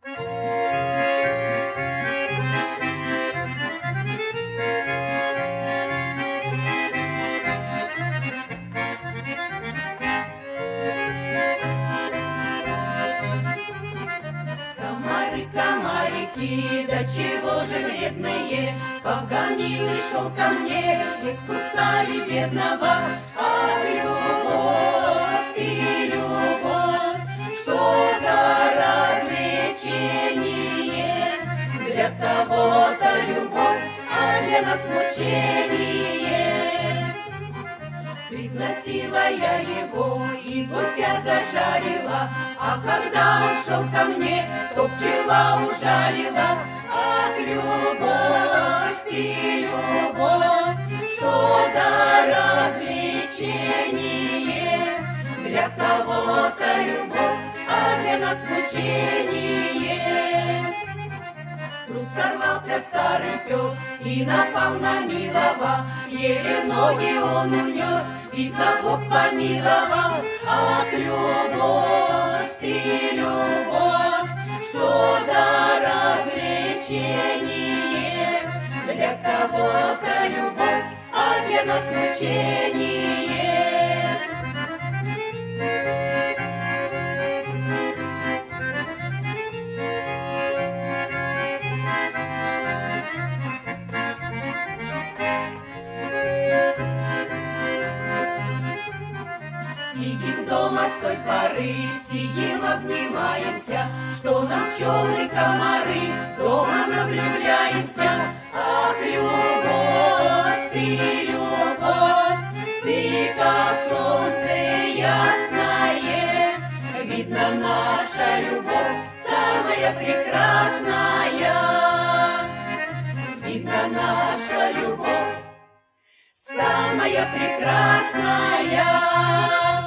Комары, комарики, да чего же вредные, пока милый шел ко мне, искусали бедного. Ах, любовь ты, любовь, что за развлечение? Для кого-то любовь, а для нас мучение. Пригласила я его и гуся зажарила, а когда он шел ко мне, то пчела ужалила. Ах, любовь ты, любовь, что за развлечение? Для кого-то любовь, а для нас мучение. Тут сорвался старый пес и напал на милого, еле ноги он унес, видно, Бог помиловал. Ах, любовь ты, любовь, что за развлечение? Для кого-то любовь, а для нас мучение. Сидим дома с той поры, сидим, обнимаемся, что нам пчелы, комары, дома навлюбляемся. Ах, любовь ты, любовь, ты как солнце ясное, видно, наша любовь самая прекрасная, видно, наша любовь самая прекрасная.